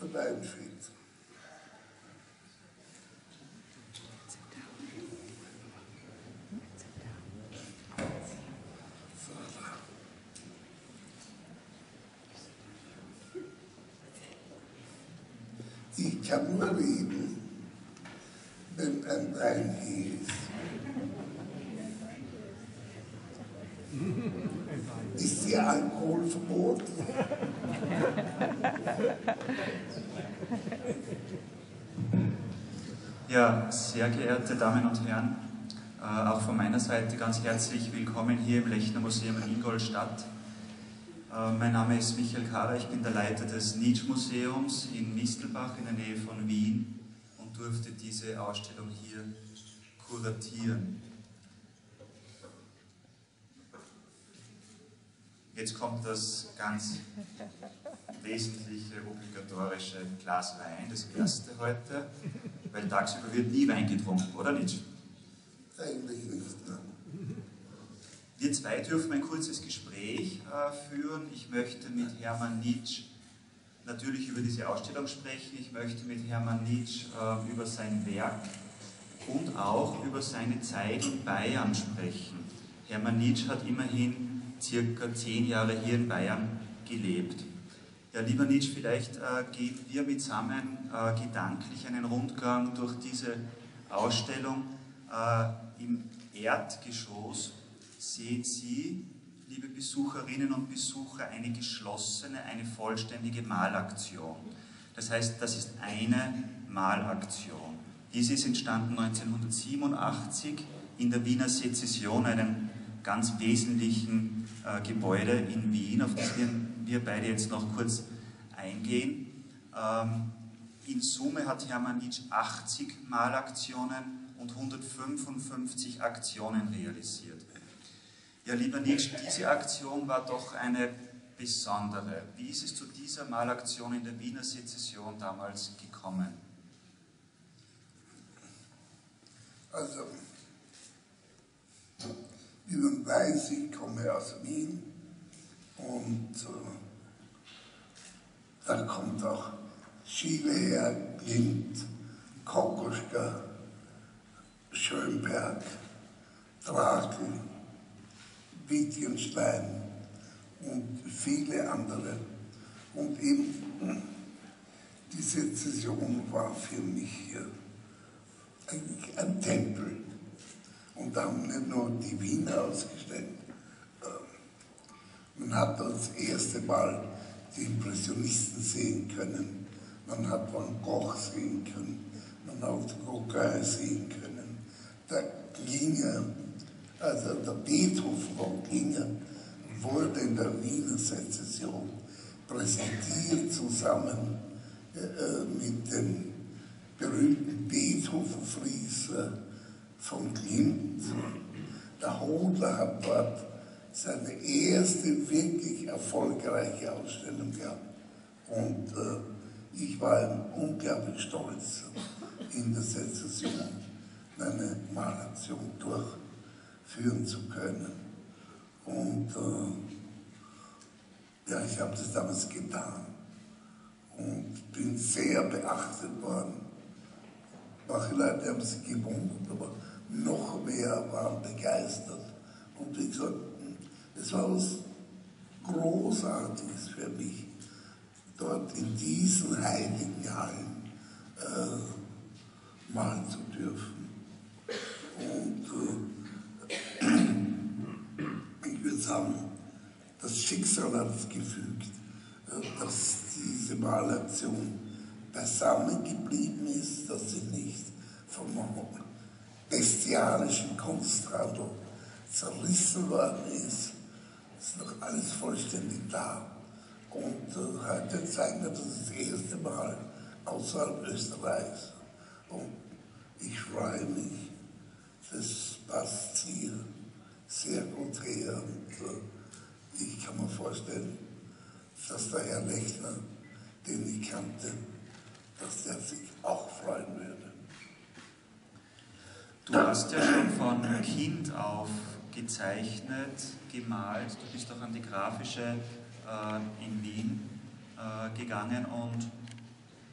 einfällt. Ich kann nur reden, wenn ein Wein hier ist. Ist hier Alkohol verboten? Ja, sehr geehrte Damen und Herren, auch von meiner Seite ganz herzlich willkommen hier im Lechner Museum in Ingolstadt. Mein Name ist Michael Kahrer, ich bin der Leiter des Nitsch-Museums in Mistelbach in der Nähe von Wien und durfte diese Ausstellung hier kuratieren. Jetzt kommt das ganz wesentliche, obligatorische Glas Wein, das erste heute, weil tagsüber wird nie Wein getrunken, oder nicht? Eigentlich nicht, ne? Wir zwei dürfen ein kurzes Gespräch führen. Ich möchte mit Hermann Nitsch natürlich über diese Ausstellung sprechen. Ich möchte mit Hermann Nitsch über sein Werk und auch über seine Zeit in Bayern sprechen. Hermann Nitsch hat immerhin circa 10 Jahre hier in Bayern gelebt. Ja, lieber Nitsch, vielleicht gehen wir mitsammen gedanklich einen Rundgang durch diese Ausstellung. Im Erdgeschoss sehen Sie, liebe Besucherinnen und Besucher, eine geschlossene, eine vollständige Malaktion. Das heißt, das ist eine Malaktion. Diese ist entstanden 1987 in der Wiener Sezession, einem ganz wesentlichen Gebäude in Wien, auf das wir beide jetzt noch kurz eingehen. In Summe hat Hermann Nitsch 80 Malaktionen und 155 Aktionen realisiert. Ja, lieber Nitsch, diese Aktion war doch eine besondere. Wie ist es zu dieser Malaktion in der Wiener Sezession damals gekommen? Also, wie man weiß, ich komme aus Wien und da kommt auch Schiele her, Klimt, Kokoschka, Schönberg, Drakel, Wittgenstein und viele andere. Und eben die Sezession war für mich eigentlich ein Tempel. Und da haben nicht nur die Wiener ausgestellt. Man hat das erste Mal die Impressionisten sehen können. Man hat Van Gogh sehen können. Man hat Gauguin sehen können. Der Klinger, also der Beethoven von Klinger, wurde in der Wiener Sezession präsentiert zusammen mit dem berühmten Beethoven-Fries von Klimt. Der Hodler hat dort seine erste wirklich erfolgreiche Ausstellung gehabt. Und ich war unglaublich stolz, in der Sezession eine Malaktion durchführen zu können. Und ja, ich habe das damals getan und bin sehr beachtet worden. Manche Leute haben sich gewundert, aber noch mehr waren begeistert. Und wie gesagt, es war was Großartiges für mich, dort in diesen heiligen Hallen malen zu dürfen. Und ich würde sagen, das Schicksal hat es gefügt, dass diese Malaktion beisammen geblieben ist, dass sie nicht vom bestialischen Kunsthandel zerrissen worden ist. Es ist noch alles vollständig da. Und heute zeigen wir das erste Mal außerhalb Österreichs. Und ich freue mich, das passt hier sehr gut her. Und ich kann mir vorstellen, dass der Herr Lechner, den ich kannte, dass der sich auch freuen würde. Du hast ja schon von Kind auf gezeichnet, gemalt. Du bist auch an die Grafische in Wien gegangen und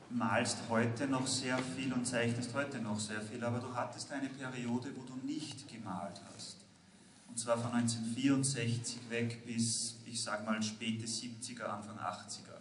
malst heute noch sehr viel und zeichnest heute noch sehr viel, aber du hattest eine Periode, wo du nicht gemalt hast. Und zwar von 1964 weg bis, ich sag mal, späte 70er, Anfang 80er.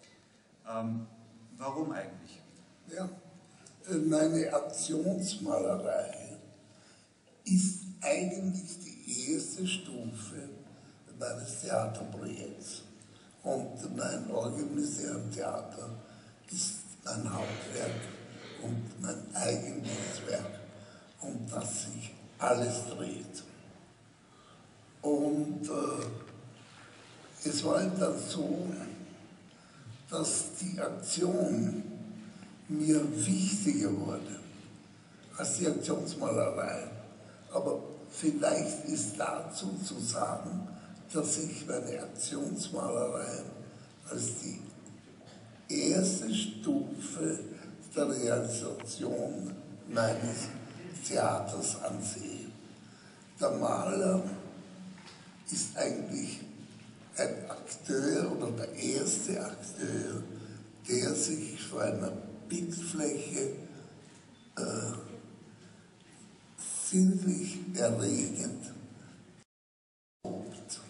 Warum eigentlich? Ja, meine Aktionsmalerei ist eigentlich die erste Stufe meines Theaterprojekts. Und mein organisiertes Theater ist mein Hauptwerk und mein eigentliches Werk, um das sich alles dreht. Und es war dann so, dass die Aktion mir wichtiger wurde als die Aktionsmalerei. Aber vielleicht ist dazu zu sagen, dass ich meine Aktionsmalerei als die erste Stufe der Realisation meines Theaters ansehe. Der Maler ist eigentlich ein Akteur oder der erste Akteur, der sich vor einer Bildfläche sinnlich erregend tobt.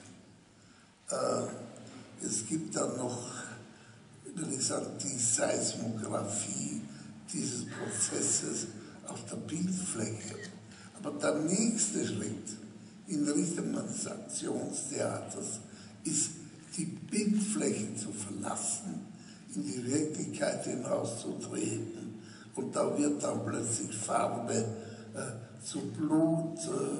Es gibt dann noch, würde ich sagen, die Seismographie dieses Prozesses auf der Bildfläche. Aber der nächste Schritt in Richtung eines Aktionstheaters ist, die Bildfläche zu verlassen, in die Wirklichkeit hinauszutreten. Und da wird dann plötzlich Farbe zu Blut,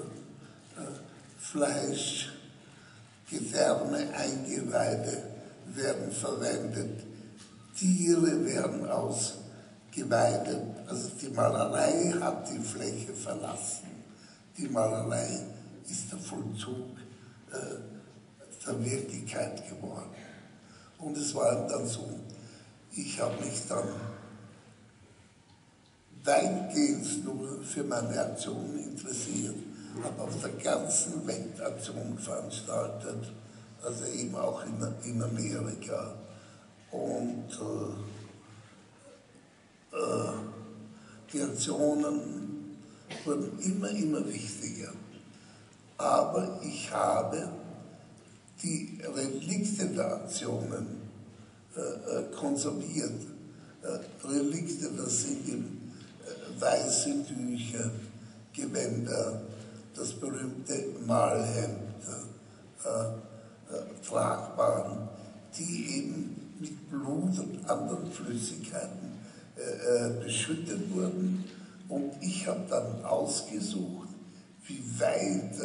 Fleisch, Gedärme, Eingeweide werden verwendet, Tiere werden ausgeweidet. Also die Malerei hat die Fläche verlassen. Die Malerei ist der Vollzug der Wirklichkeit geworden. Und es war dann so, ich habe mich dann weitgehend nur für meine Aktionen interessiert, habe auf der ganzen Welt Aktionen veranstaltet, also eben auch in Amerika. Und die Aktionen wurden immer wichtiger. Aber ich habe die Relikte der Aktionen konserviert. Relikte, das sind eben weiße Tücher, Gewänder, das berühmte Malhemd, Tragbaren, die eben mit Blut und anderen Flüssigkeiten beschüttet wurden. Und ich habe dann ausgesucht, wie weit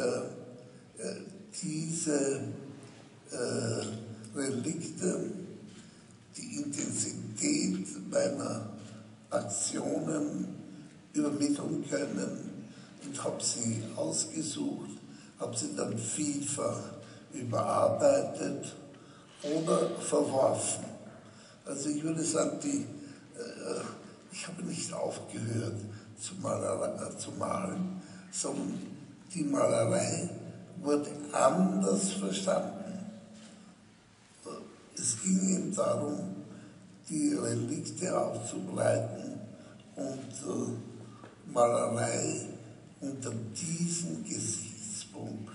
diese Relikte die Intensität meiner Aktionen übermitteln können, und habe sie ausgesucht, habe sie dann vielfach überarbeitet oder verworfen. Also ich würde sagen, ich habe nicht aufgehört zu malen, sondern die Malerei wurde anders verstanden. Es ging eben darum, die Relikte aufzubereiten und Malerei unter diesem Gesichtspunkt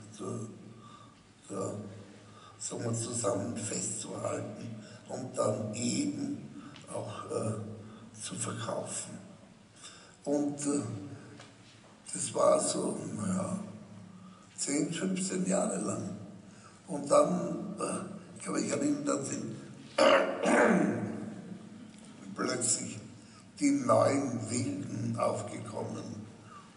sagen wir, zusammen festzuhalten und dann eben auch zu verkaufen. Und das war so, naja, 10, 15 Jahre lang. Und dann, ich kann mich erinnern, dann sind plötzlich die neuen Wilden aufgekommen.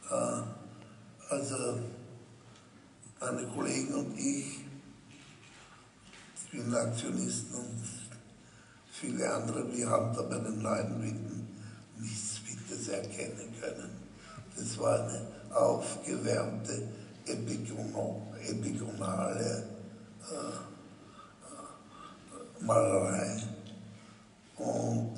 Also meine Kollegen und ich, viele Aktionisten und viele andere, wir haben da bei den neuen Wilden nichts Wildes erkennen können. Das war eine aufgewärmte, epigonale Malerei. Und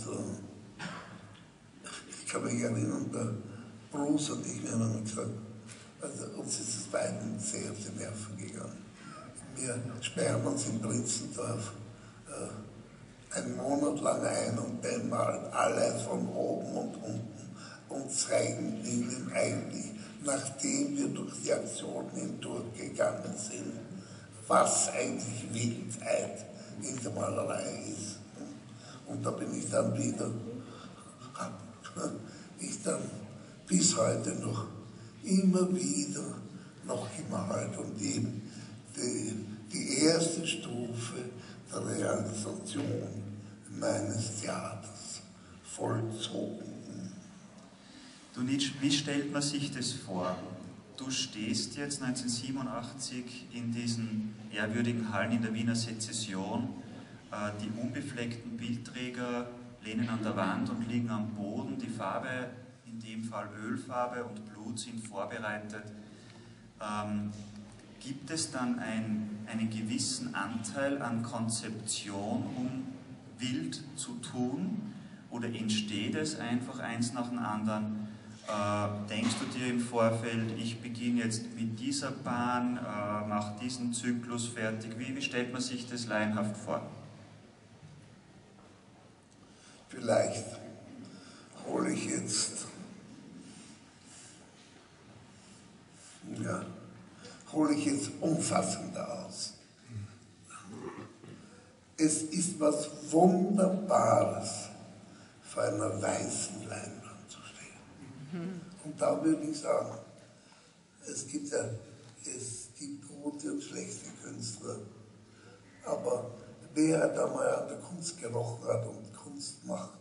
ich kann mich erinnern, der Bruce und ich, wir haben gesagt, also uns ist es beiden sehr auf die Nerven gegangen. Wir sperren uns in Prinzendorf einen Monat lang ein und einmal alles von oben und unten und zeigen ihnen eigentlich, nachdem wir durch die Aktionen hindurchgegangen sind, was eigentlich Wildheit in der Malerei ist. Und da bin ich dann wieder, bis heute noch immer wieder noch gemalt und eben die erste Stufe der Realisation meines Theaters vollzogen. Du Nitsch, wie stellt man sich das vor? Du stehst jetzt 1987 in diesen ehrwürdigen Hallen in der Wiener Sezession, die unbefleckten Bildträger lehnen an der Wand und liegen am Boden, die Farbe, in dem Fall Ölfarbe und Blut, sind vorbereitet. Gibt es dann einen gewissen Anteil an Konzeption, um wild zu tun, oder entsteht es einfach eins nach dem anderen? Denkst du dir im Vorfeld, ich beginne jetzt mit dieser Bahn, mache diesen Zyklus fertig? Wie stellt man sich das laienhaft vor? Vielleicht hole ich jetzt, umfassender aus. Es ist was Wunderbares, vor einer weißen Leinwand zu stehen. Und da würde ich sagen, es gibt gute und schlechte Künstler, aber wer da mal an der Kunst gerochen hat und Kunst macht,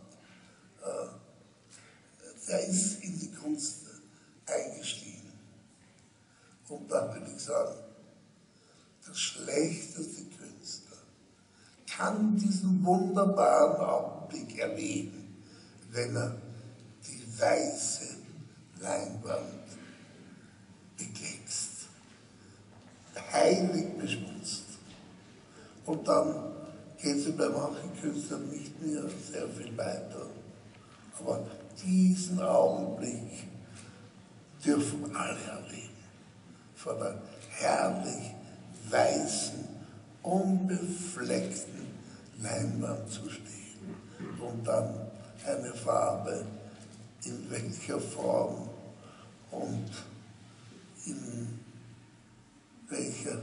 der ist in die Kunst eingestiegen. Und da würde ich sagen, der schlechteste Künstler kann diesen wunderbaren Augenblick erleben, wenn er die weiße Leinwand bekleckst, heilig beschmutzt. Und dann geht es bei manchen Künstlern nicht mehr sehr viel weiter. Aber diesen Augenblick dürfen alle erleben, vor der herrlich weißen, unbefleckten Leinwand zu stehen und dann eine Farbe, in welcher Form und in welcher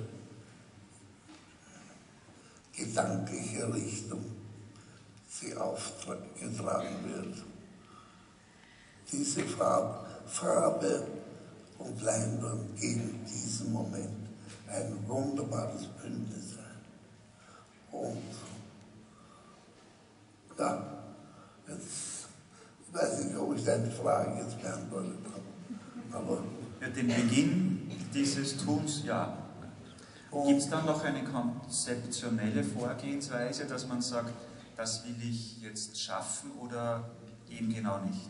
gedanklicher Richtung sie aufgetragen wird. Diese Farbe und Leinwand geben diesem Moment ein wunderbares Bündnis ein. Und ja, jetzt weiß ich, ob ich deine Frage jetzt beantwortet habe. Aber ja, den Beginn dieses Tuns, ja. Gibt es dann noch eine konzeptionelle Vorgehensweise, dass man sagt, das will ich jetzt schaffen oder eben genau nicht?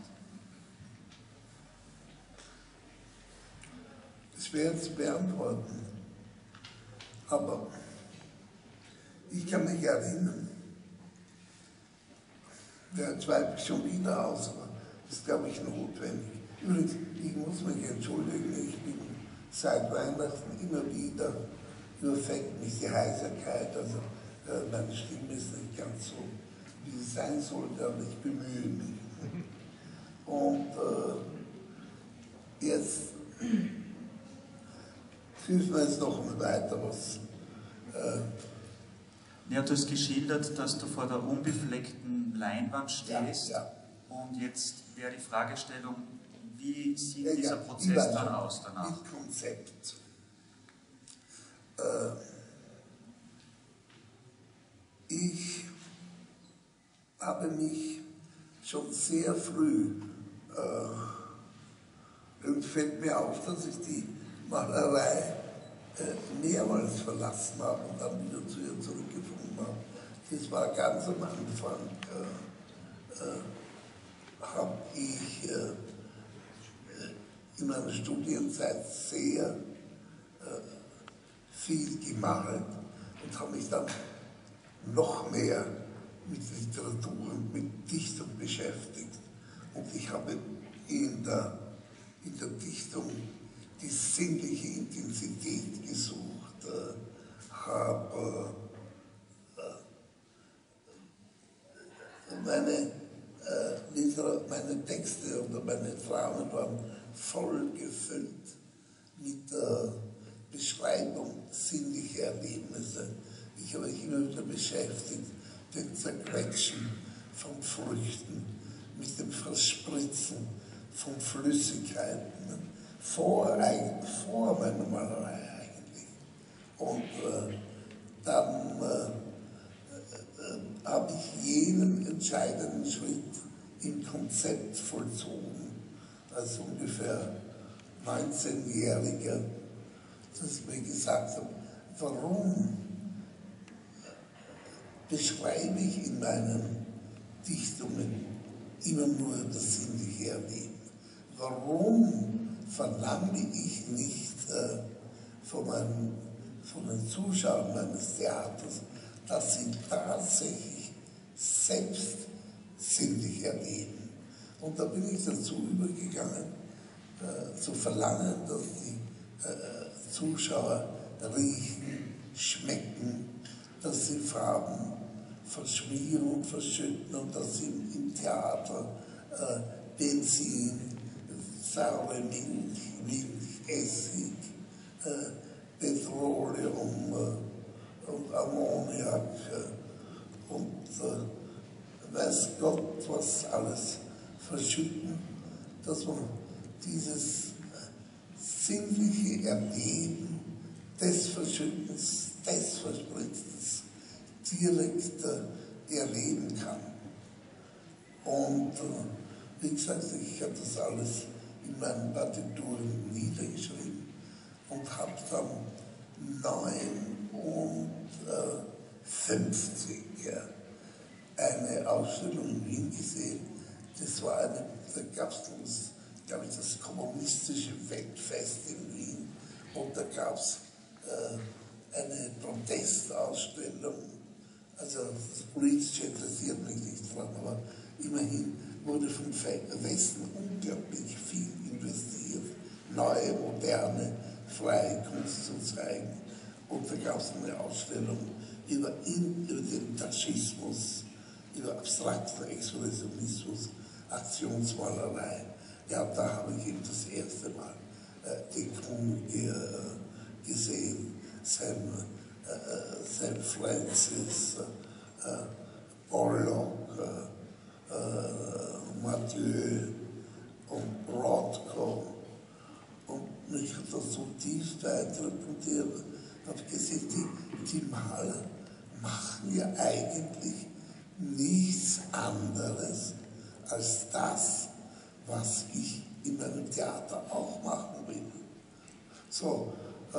Das ist schwer zu beantworten. Aber ich kann mich erinnern, der zweifelt schon wieder aus, aber das ist, glaube ich, notwendig. Übrigens, ich muss mich entschuldigen, ich bin seit Weihnachten immer wieder, überfällt mich die Heiserkeit, also meine Stimme ist nicht ganz so, wie sie sein sollte, aber ich bemühe mich. Und jetzt hilft mir jetzt noch mal weiter was. Ja, du hast geschildert, dass du vor der unbefleckten Leinwand stehst. Ja. Und jetzt wäre die Fragestellung, wie sieht dieser Prozess dann aus danach? Mit Konzept. Ich habe mich schon sehr früh, und fällt mir auf, dass ich die Malerei mehrmals verlassen habe und dann wieder zu ihr zurückgefunden habe. Das war ganz am Anfang, habe ich in meiner Studienzeit sehr viel gemalt und habe mich dann noch mehr mit Literatur und mit Dichtung beschäftigt. Und ich habe in der Dichtung die sinnliche Intensität gesucht, habe meine Texte oder meine Dramen waren voll gefüllt mit Beschreibung sinnlicher Erlebnisse. Ich habe mich immer wieder beschäftigt, den Zerquetschen von Früchten, mit dem Verspritzen von Flüssigkeiten, vor meiner Malerei eigentlich. Und dann habe ich jeden entscheidenden Schritt im Konzept vollzogen, als ungefähr 19-Jähriger, dass ich mir gesagt habe, warum beschreibe ich in meinen Dichtungen immer nur das sinnliche Erleben? Warum verlange ich nicht von den Zuschauern meines Theaters, dass sie tatsächlich selbst sinnlich erleben? Und da bin ich dazu übergegangen, zu verlangen, dass die Zuschauer riechen, schmecken, dass sie Farben verschmieren und verschütten und dass sie im Theater Benzin, saure Milch, Essig, Petroleum und Ammoniak und weiß Gott was alles verschütten, dass man dieses sinnliche Erleben des Verschüttens, des Verspritzens direkt erleben kann. Und wie gesagt, ich habe das alles in meinen Partituren niedergeschrieben und habe dann 1959 eine Ausstellung in Wien gesehen. Das war da gab es glaube ich, das kommunistische Weltfest in Wien und da gab es eine Protestausstellung. Also das Politische interessiert mich nicht dran, aber immerhin wurde vom Westen unglaublich viel investiert, neue, moderne, freie Kunst zu zeigen. Und da gab es eine Ausstellung über den Taschismus, über abstrakten Expressionismus, Aktionsmalerei. Ja, da habe ich eben das erste Mal den Kuhn gesehen, Sam Francis, Pollock, Mathieu und Rothko. Und mich hat das so tief interpretiert, habe gesehen, die Maler machen ja eigentlich nichts anderes als das, was ich in meinem Theater auch machen will. So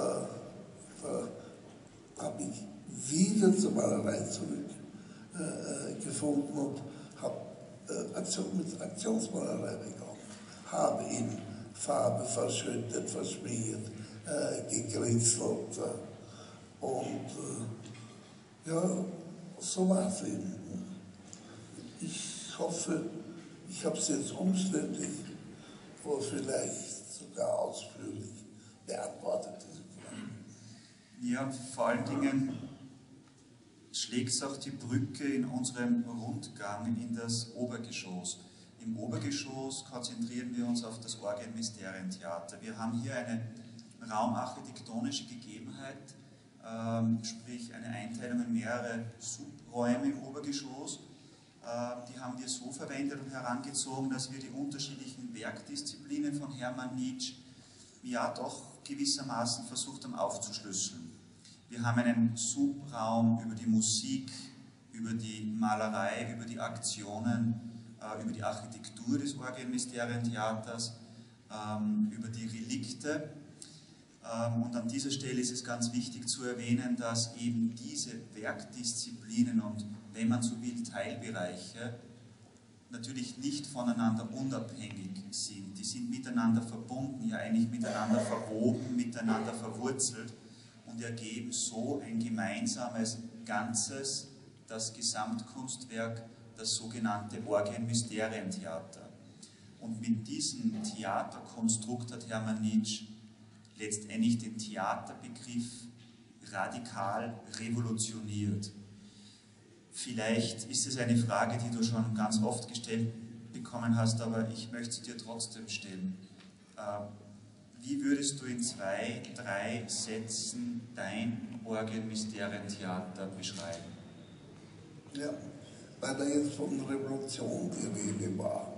habe ich wieder zur Malerei zurückgefunden und habe mit Aktionsmalerei begonnen. Habe in Farbe verschüttet, verschmiert, gekritzelt und ja, so war es eben. Ich hoffe, ich habe es jetzt umständlich oder vielleicht sogar ausführlich beantwortet, diese Frage. Ja, vor allen Dingen schlägt es auch die Brücke in unserem Rundgang in das Obergeschoss. Im Obergeschoss konzentrieren wir uns auf das Orgien-Mysterientheater. Wir haben hier eine raumarchitektonische Gegebenheit, sprich eine Einteilung in mehrere Subräume im Obergeschoss. Die haben wir so verwendet und herangezogen, dass wir die unterschiedlichen Werkdisziplinen von Hermann Nitsch ja doch gewissermaßen versucht haben aufzuschlüsseln. Wir haben einen Subraum über die Musik, über die Malerei, über die Aktionen, über die Architektur des Orgien-Mysterientheaters, über die Relikte. Und an dieser Stelle ist es ganz wichtig zu erwähnen, dass eben diese Werkdisziplinen und, wenn man so will, Teilbereiche natürlich nicht voneinander unabhängig sind. Die sind miteinander verbunden, ja eigentlich miteinander verwoben, miteinander verwurzelt und ergeben so ein gemeinsames Ganzes, das Gesamtkunstwerk, das sogenannte Orgien-Mysterientheater. Und mit diesem Theaterkonstrukt hat Hermann Nitsch letztendlich den Theaterbegriff radikal revolutioniert. Vielleicht ist es eine Frage, die du schon ganz oft gestellt bekommen hast, aber ich möchte sie dir trotzdem stellen. Wie würdest du in 2, 3 Sätzen dein Orgel-Mysterientheater beschreiben? Ja, weil da jetzt von Revolution die Rede war.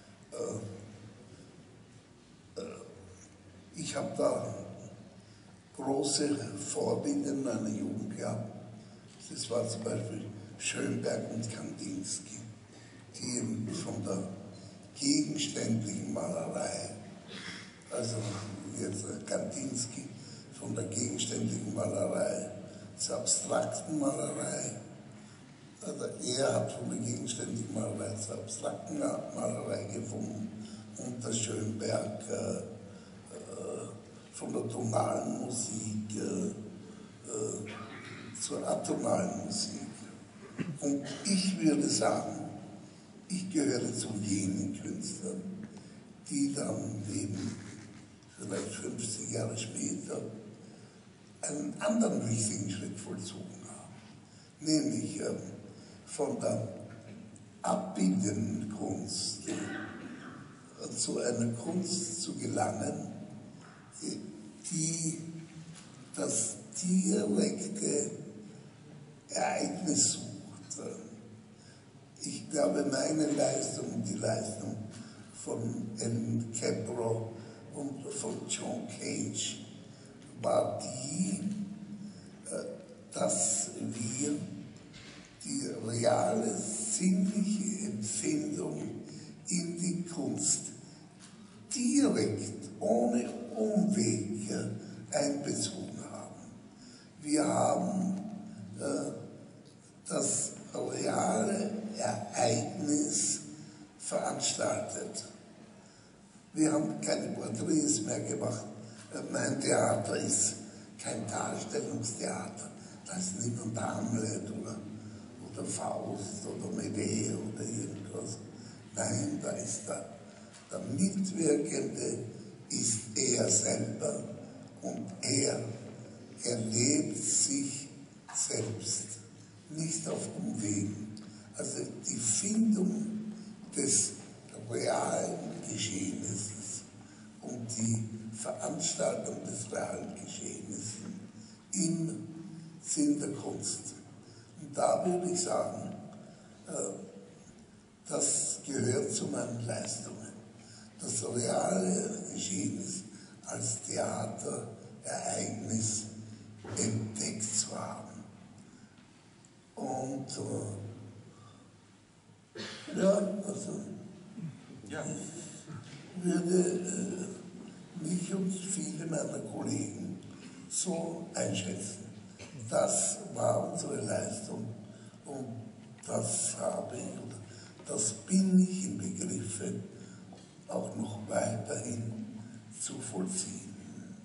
Ich habe da große Vorbilder in meiner Jugend gehabt. Das war zum Beispiel Schönberg und Kandinsky, die eben von der gegenständlichen Malerei, also jetzt Kandinsky von der gegenständlichen Malerei zur abstrakten Malerei, also er hat von der gegenständlichen Malerei zur abstrakten Malerei gefunden und der Schönberg von der tonalen Musik zur atonalen Musik. Und ich würde sagen, ich gehöre zu jenen Künstlern, die dann eben vielleicht 50 Jahre später einen anderen wichtigen Schritt vollzogen haben, nämlich von der abbildenden Kunst zu einer Kunst zu gelangen, die das direkte Ereignis sucht. Ich glaube, meine Leistung, die Leistung von Ellen Kepler und von John Cage war die, dass wir die reale sinnliche Empfindung in die Kunst direkt, ohne Umweg einbezogen haben. Wir haben das reale Ereignis veranstaltet. Wir haben keine Porträts mehr gemacht. Mein Theater ist kein Darstellungstheater. Da ist niemand Hamlet oder Faust oder Medea oder irgendwas. Nein, da ist der Mitwirkende ist er selber und er erlebt sich selbst, nicht auf Umwegen. Also die Findung des realen Geschehnisses und die Veranstaltung des realen Geschehnisses im Sinn der Kunst. Und da würde ich sagen, das gehört zu meinen Leistungen. Das reale Geschehnis als Theaterereignis entdeckt zu haben. Und ja, also ich würde mich und viele meiner Kollegen so einschätzen. Das war unsere Leistung und das habe ich oder das bin ich im Begriff, auch noch weiterhin zu vollziehen.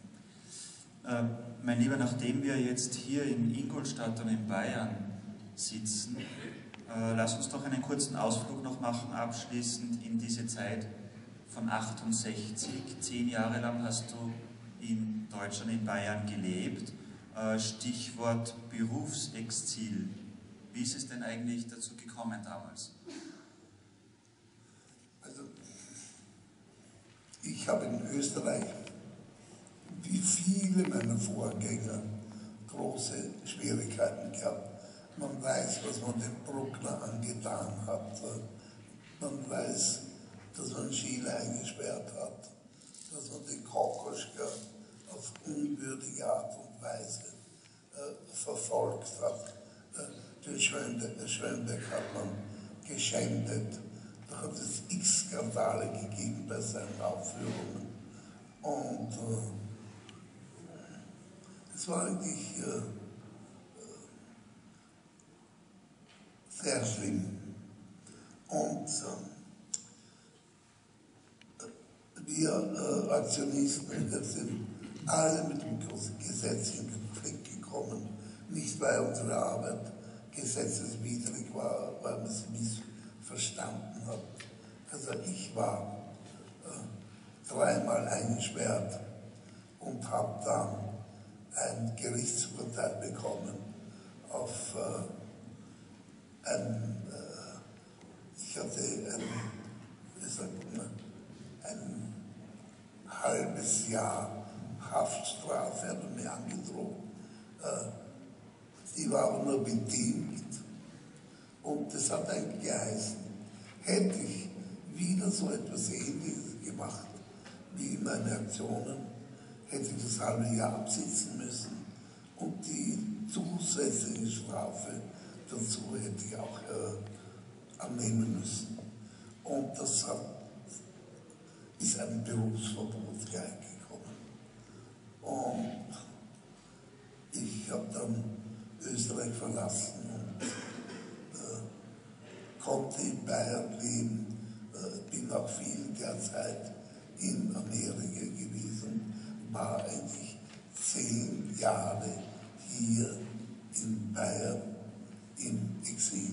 Mein Lieber, nachdem wir jetzt hier in Ingolstadt und in Bayern sitzen, lass uns doch einen kurzen Ausflug noch machen, abschließend in diese Zeit von 68. 10 Jahre lang hast du in Deutschland, in Bayern gelebt. Stichwort Berufsexil. Wie ist es denn eigentlich dazu gekommen damals? Also, ich habe in Österreich, wie viele meiner Vorgänger, große Schwierigkeiten gehabt. Man weiß, was man dem Bruckner angetan hat. Man weiß, dass man Schiele eingesperrt hat, dass man den Kokoschka auf unwürdige Art und Weise verfolgt hat. Den Schönberg hat man geschändet. Da hat es x Skandale gegeben bei seinen Aufführungen. Und es war eigentlich sehr schlimm. Und wir Aktionisten, wir sind alle mit dem Gesetz in Konflikt gekommen. Nicht, weil unsere Arbeit gesetzeswidrig war, weil man sie missverstanden hat. Also ich war 3-mal eingesperrt und habe dann ein Gerichtsurteil bekommen auf ich hatte ein halbes Jahr Haftstrafe, hat er mir angedroht. Die war aber nur bedingt. Und das hat eigentlich geheißen, hätte ich wieder so etwas Ähnliches gemacht wie meine Aktionen, hätte ich das halbe Jahr absitzen müssen und die zusätzliche Strafe dazu hätte ich auch annehmen müssen. Und das ist ein Berufsverbot reingekommen. Und ich habe dann Österreich verlassen und konnte in Bayern leben, bin auch viel der Zeit in Amerika gewesen, war eigentlich 10 Jahre hier in Bayern im Exil.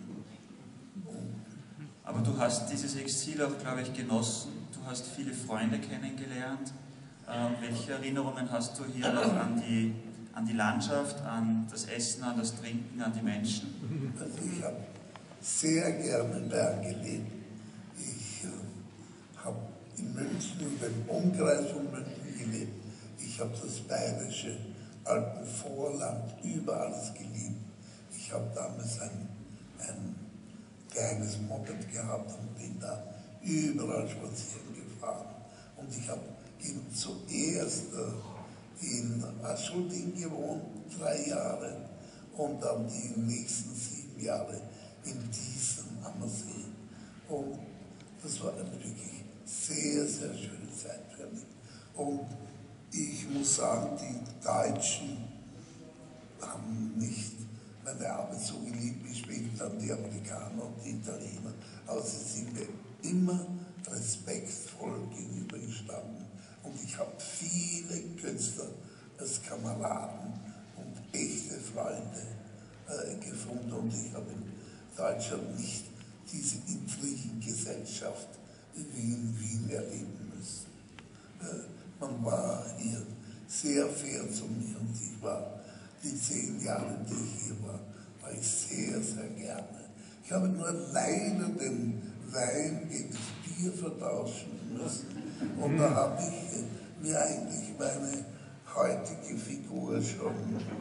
Aber du hast dieses Exil auch, glaube ich, genossen. Du hast viele Freunde kennengelernt. Welche Erinnerungen hast du hier noch an die Landschaft, an das Essen, an das Trinken, an die Menschen? Also ich habe sehr gerne in Bayern gelebt. Ich habe in München, in dem Umkreis von München gelebt. Ich habe das bayerische Alpenvorland über alles geliebt. Ich habe damals ein kleines Moped gehabt und bin da überall spazieren gefahren. Und ich habe eben zuerst in Aschulting gewohnt, 3 Jahre, und dann die nächsten 7 Jahre in Diesen am See. Und das war eine wirklich sehr, sehr schöne Zeit für mich. Und ich muss sagen, die Deutschen haben nicht meine Arbeit so geliebt wie später dann die Amerikaner und die Italiener, aber sie sind mir immer respektvoll gegenübergestanden. Und ich habe viele Künstler als Kameraden und echte Freunde gefunden. Und ich habe in Deutschland nicht diese Intrigengesellschaft wie in Wien erleben müssen. Man war hier sehr fair zu mir und ich war die 10 Jahre, die ich hier war ich sehr, sehr gerne. Ich habe nur leider den Wein gegen das Bier vertauschen müssen und da habe ich mir eigentlich meine heutige Figur schon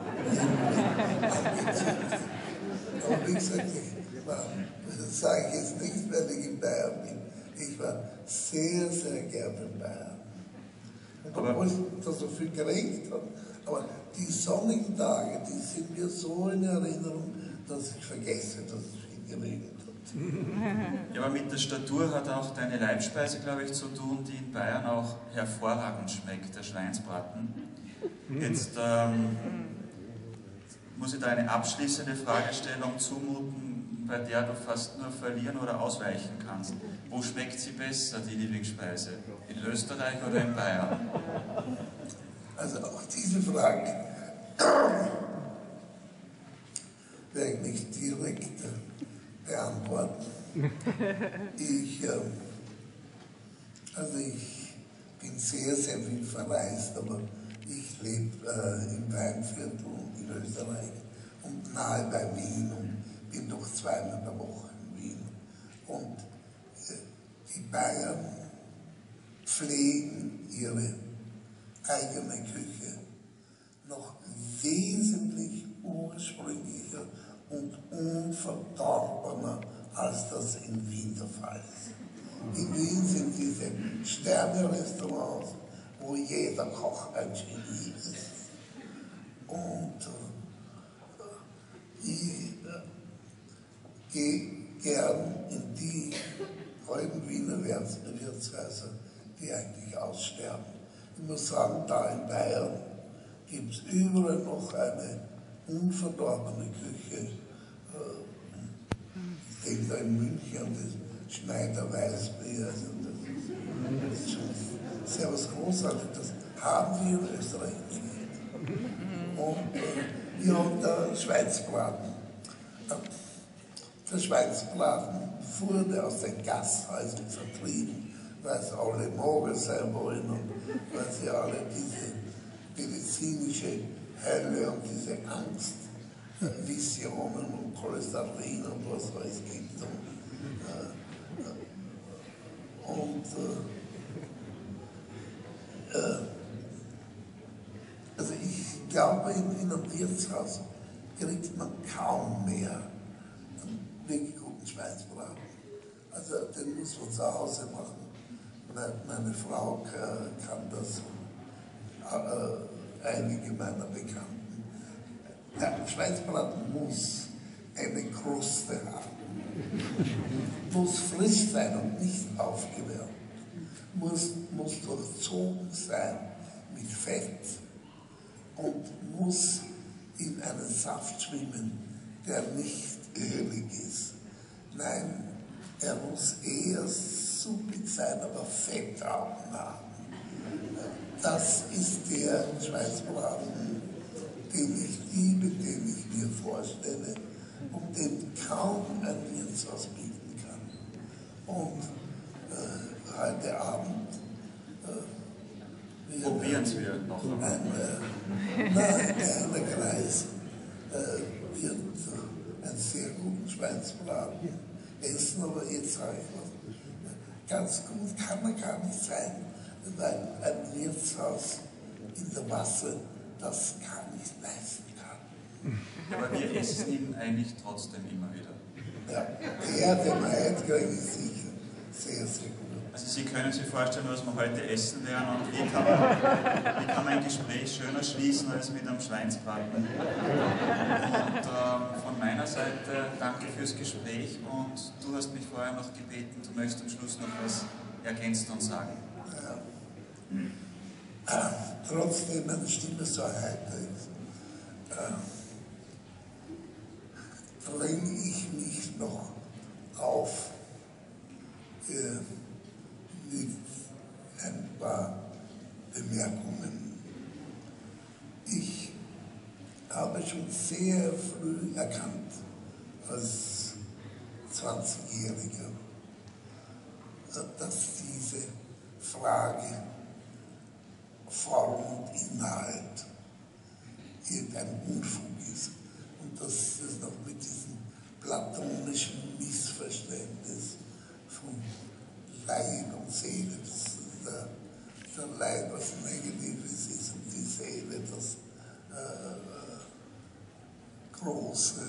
angezündet. Aber wie gesagt, das sage ich jetzt nicht, weil ich in Bayern bin. Ich war sehr, sehr gerne in Bayern. Und obwohl es da so viel geregnet hat, aber die sonnigen Tage, die sind mir so in Erinnerung, dass ich vergesse, dass es viel geregnet hat. Ja, aber mit der Statur hat auch deine Leibspeise, glaube ich, zu tun, die in Bayern auch hervorragend schmeckt, der Schweinsbraten. Jetzt muss ich da eine abschließende Fragestellung zumuten, bei der du fast nur verlieren oder ausweichen kannst. Wo schmeckt sie besser, die Lieblingsspeise? In Österreich oder in Bayern? Also auch diese Frage werde ich nicht direkt beantworten. Ich bin sehr, sehr viel verreist, aber ich lebe im Weinviertel in Österreich und nahe bei Wien und bin doch 2-mal in der Woche in Wien. Und die Bayern pflegen ihre eigene Küche noch wesentlich ursprünglicher und unverdorbener, als das in Wien der Fall ist. In Wien sind diese Sterne-Restaurants, wo jeder Koch ein Genie ist. Und ich gehe gern in die heutigen Wiener Wirtshäuser, die eigentlich aussterben. Ich muss sagen, da in Bayern gibt es überall noch eine unverdorbene Küche. Ich denke da in München an das Schneider Weißbier. Also das ist schon sehr was Großartiges. Das haben wir in Österreich nicht. Und wir haben da Schweinsbraten. Der Schweinsbraten wurde aus den Gasthäusern vertrieben, weil sie alle mager sein wollen und weil sie alle diese medizinische Hölle und diese Angst Visionen und Cholesterin und was es alles gibt. Also ich glaube, in einem Wirtshaus kriegt man kaum mehr einen wirklich guten Schweinsbraten. Also den muss man zu Hause machen. Meine Frau kann das, einige meiner Bekannten. Der Schweinsbraten muss eine Kruste haben, muss frisch sein und nicht aufgewärmt, muss durchzogen sein mit Fett und muss in einen Saft schwimmen, der nicht ölig ist. Nein, er muss eher suppig sein, aber Fettaugen haben. Das ist der Schweinsbraten, den ich liebe, den ich mir vorstelle und den kaum ein Wirtshaus bieten kann. Und heute Abend probieren wir noch einmal. Der Kreis wird einen sehr guten Schweinsbraten essen, aber jetzt sage ich was. Ganz gut kann er gar nicht sein, weil ein Wirtshaus in der Masse das gar nicht leisten kann. Aber wir essen ihn eigentlich trotzdem immer wieder. Ja, den Heid kriege ich sicher sehr, sehr gut. Also Sie können sich vorstellen, was wir heute essen werden und wie kann man ein Gespräch schöner schließen als mit einem Schweinsbraten. Und von meiner Seite danke fürs Gespräch und du hast mich vorher noch gebeten, du möchtest am Schluss noch was ergänzen und sagen. Trotzdem meine Stimme so heiter ist, dränge ich mich noch auf mit ein paar Bemerkungen. Ich habe schon sehr früh erkannt, als 20-Jähriger, dass diese Frage Form und Inhalt irgendein Unfug ist und dass es noch mit diesem platonischen Missverständnis von Leib und Seele, der Leib was Negatives ist und die Seele das Große.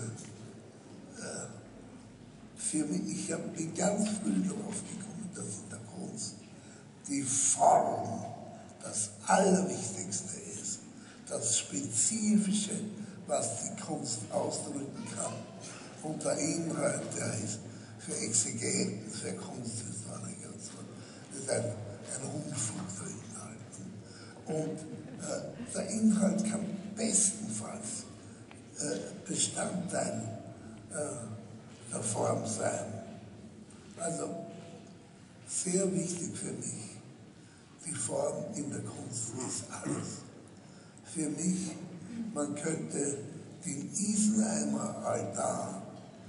Für mich, ich bin ganz früh darauf gekommen, dass in der Kunst die Form das Allerwichtigste ist, das Spezifische, was die Kunst ausdrücken kann. Und der Inhalt, der ist für Exegeten, für Kunsthistoriker und so, das ist ein Unfug der Inhalt. Und der Inhalt kann bestenfalls Bestandteil der Form sein. Also sehr wichtig für mich. Die Form in der Kunst ist alles. Für mich, man könnte den Isenheimer Altar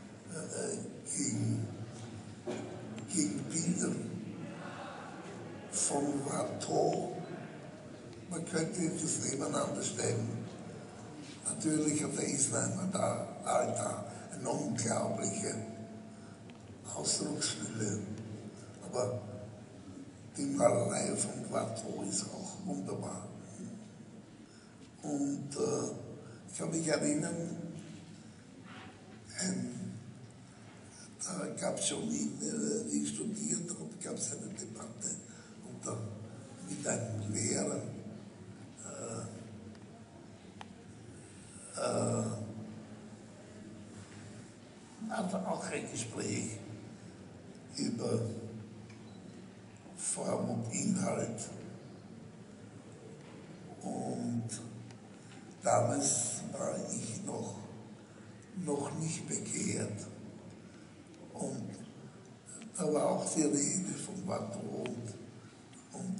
gegen Bilder von Watteau, man könnte das nebeneinander stellen. Natürlich hat der Isenheimer Altar eine unglaubliche Ausdrucksfülle, aber die Malerei von Watteau ist auch wunderbar. Und ich kann mich erinnern, da gab es schon, wie ich studiert habe, gab es eine Debatte mit einem Lehrer. Hatte auch ein Gespräch über Form und Inhalt. Und damals war ich noch nicht bekehrt. Und da war auch die Rede von Watteau und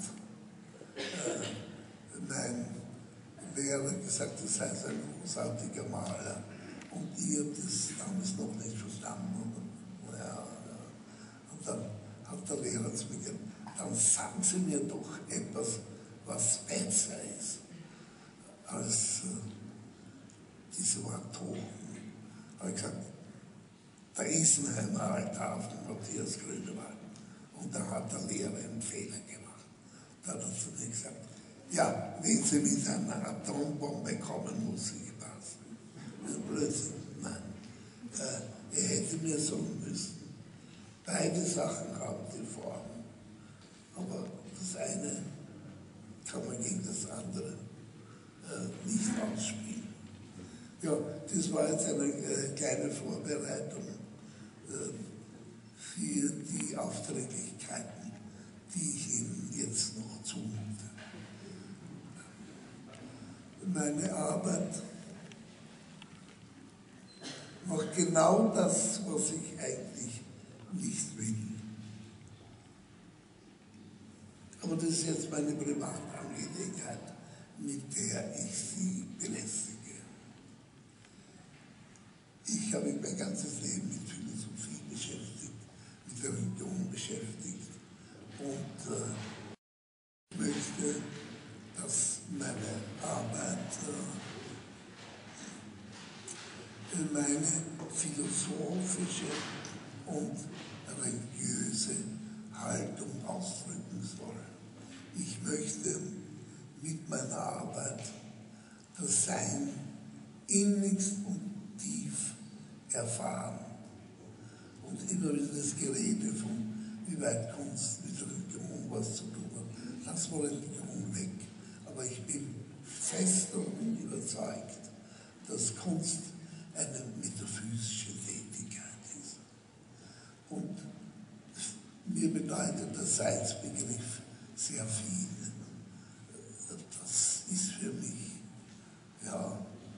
mein Lehrer gesagt, das sei ein großartiger Maler. Und ich habe das damals noch nicht verstanden. Und dann hat der Lehrer zu mir gesagt, dann sagen Sie mir doch etwas, was besser ist als diese Watteau. habe ich gesagt, da ist ein Altar auf dem Matthias Grünewald. Und da hat der Lehrer einen Fehler gemacht. Da hat er zu mir gesagt, ja, wenn Sie mit einer Atombombe kommen, muss ich passen. Das ist Blödsinn. Nein. Er hätte mir sagen müssen, beide Sachen haben die Form. Aber das eine kann man gegen das andere nicht ausspielen. Ja, das war jetzt eine kleine Vorbereitung für die Aufträglichkeiten, die ich Ihnen jetzt noch zumute. Meine Arbeit macht genau das, was ich eigentlich nicht will. Aber das ist jetzt meine Privatangelegenheit, mit der ich Sie belästige. Ich habe mich mein ganzes Leben mit Philosophie beschäftigt, mit der Religion beschäftigt und möchte, dass meine Arbeit meine philosophische und religiöse Haltung ausdrücken soll. Ich möchte mit meiner Arbeit das Sein innigst und tief erfahren. Und immer wieder das Gerede von, wie weit Kunst mit Religion was zu tun hat. Lass mal Religion weg. Aber ich bin fest davon überzeugt, dass Kunst eine metaphysische Tätigkeit ist. Und mir bedeutet der Seinsbegriff sehr viel. Das ist für mich, ja,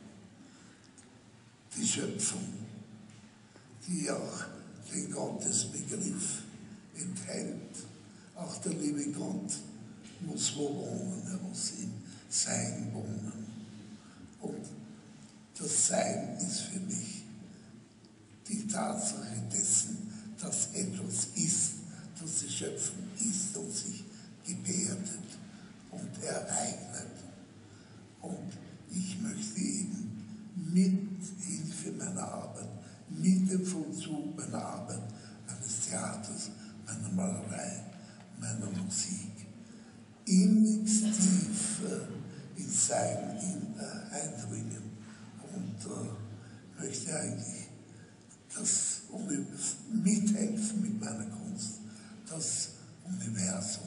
die Schöpfung, die auch den Gottesbegriff enthält. Auch der liebe Gott muss wo wohnen, er muss im Sein wohnen. Und das Sein ist für mich die Tatsache dessen, dass etwas ist, dass die Schöpfung ist und sich gebärdet und ereignet. Und ich möchte eben mit Hilfe meiner Arbeit, mit dem Vollzug meiner Arbeit, meines Theaters, meiner Malerei, meiner Musik, innigst tief ins Sein eindringen und möchte eigentlich das mithelfen mit meiner Kunst, das Universum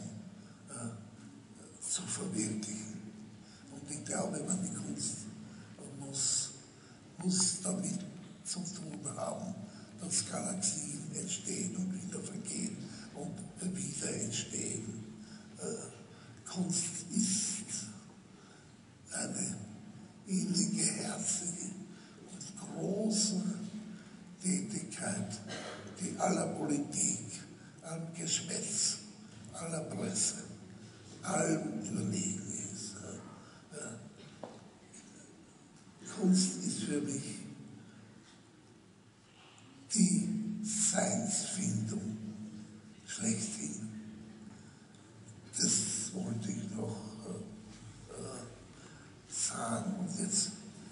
zu verwirklichen. Und ich glaube, meine Kunst muss damit zu tun haben, dass Galaxien entstehen und wieder vergehen und wieder entstehen. Kunst ist eine innige, herzliche und große Tätigkeit, die aller Politik, allem Geschwätz, aller Presse, allem überlegen ist. Kunst ist für mich die Seinsfindung schlechthin. Das wollte ich noch sagen. Und jetzt,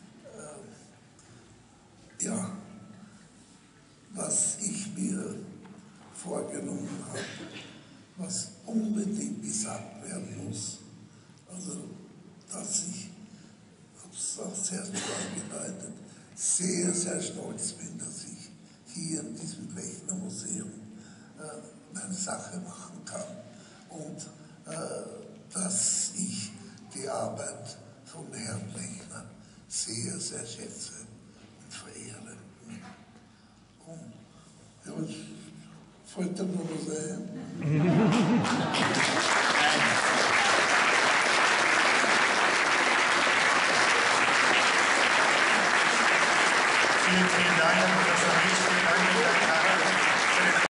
ja, was ich mir vorgenommen habe, was unbedingt gesagt werden muss, also dass ich, habe es auch sehr angedeutet, sehr, sehr stolz bin, dass ich hier in diesem Lechner Museum meine Sache machen kann und dass ich die Arbeit von Herrn Lechner sehr, sehr schätze und verehre. Und ja, ich wollte nur was sagen.